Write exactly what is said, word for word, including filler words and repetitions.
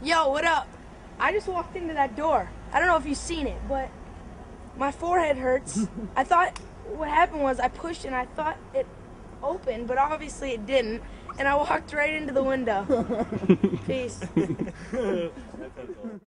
Yo, what up? I just walked into that door. I don't know if you've seen it, but my forehead hurts. I thought what happened was I pushed and I thought it opened, but obviously it didn't. And I walked right into the window. Peace.